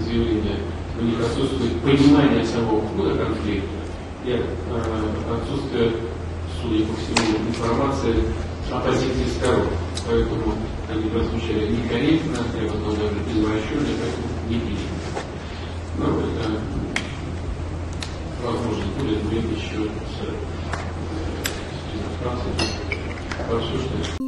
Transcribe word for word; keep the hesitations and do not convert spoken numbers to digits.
заявления, у них отсутствует понимание самого хода конфликта и э, отсутствие, судя по всему, информации о позиции сторон. Поэтому они прозвучали некорректно, я бы сказал, даже извращенно, поэтому не принято. Но это, возможно, будет время еще с, с иностранцами обсуждать.